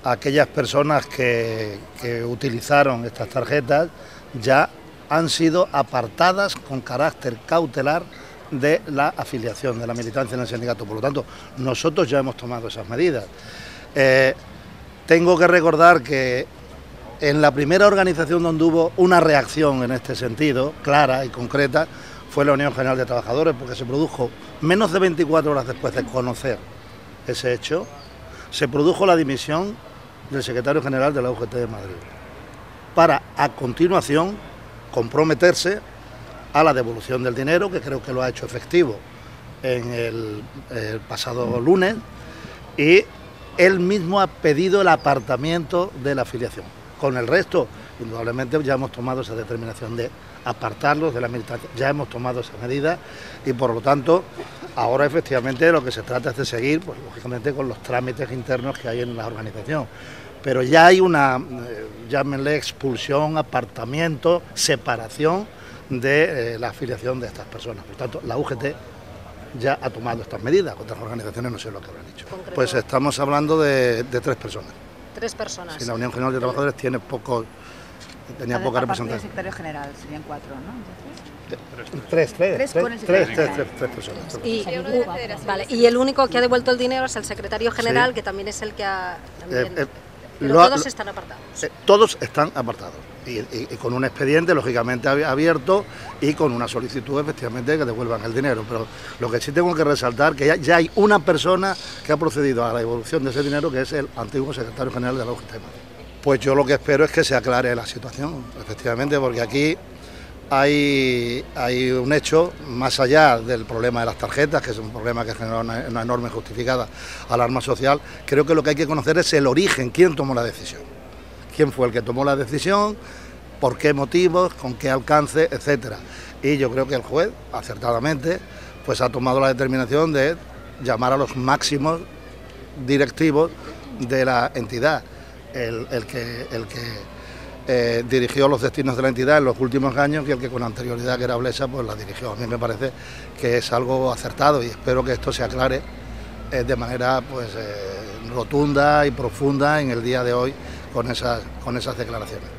aquellas personas que utilizaron estas tarjetas ya han sido apartadas con carácter cautelar de la afiliación, de la militancia en el sindicato. Por lo tanto, nosotros ya hemos tomado esas medidas. Tengo que recordar que en la primera organización donde hubo una reacción en este sentido, clara y concreta, fue la Unión General de Trabajadores, porque se produjo menos de 24 horas después de conocer ese hecho, se produjo la dimisión del secretario general de la UGT de Madrid, para a continuación comprometerse a la devolución del dinero, que creo que lo ha hecho efectivo en el pasado lunes, y él mismo ha pedido el apartamiento de la afiliación. Con el resto, indudablemente ya hemos tomado esa determinación de apartarlos de la militancia, ya hemos tomado esa medida y por lo tanto ahora efectivamente lo que se trata es de seguir, pues lógicamente con los trámites internos que hay en la organización. Pero ya hay una, llámenle expulsión, apartamiento, separación de la afiliación de estas personas. Por tanto, la UGT ya ha tomado estas medidas, otras organizaciones no sé lo que habrán hecho. Pues estamos hablando de 3 personas. 3 personas. Si la Unión General de Trabajadores tenía poca representación. El secretario general serían 4, ¿no? Tres personas. Y el único que ha devuelto el dinero es el secretario general, sí, que también es el que ha... Pero todos están apartados. Todos están apartados y con un expediente lógicamente abierto y con una solicitud efectivamente que devuelvan el dinero. Pero lo que sí tengo que resaltar que ya hay una persona que ha procedido a la devolución de ese dinero, que es el antiguo secretario general de la UGT. Pues yo lo que espero es que se aclare la situación, efectivamente, porque aquí hay un hecho, más allá del problema de las tarjetas, que es un problema que genera una enorme justificada alarma social. Creo que lo que hay que conocer es el origen, quién tomó la decisión, quién fue el que tomó la decisión, por qué motivos, con qué alcance, etcétera. Y yo creo que el juez, acertadamente, pues ha tomado la determinación de llamar a los máximos directivos de la entidad, el que dirigió los destinos de la entidad en los últimos años y el que con anterioridad, que era Blesa, pues la dirigió. A mí me parece que es algo acertado y espero que esto se aclare de manera pues rotunda y profunda en el día de hoy con esas declaraciones.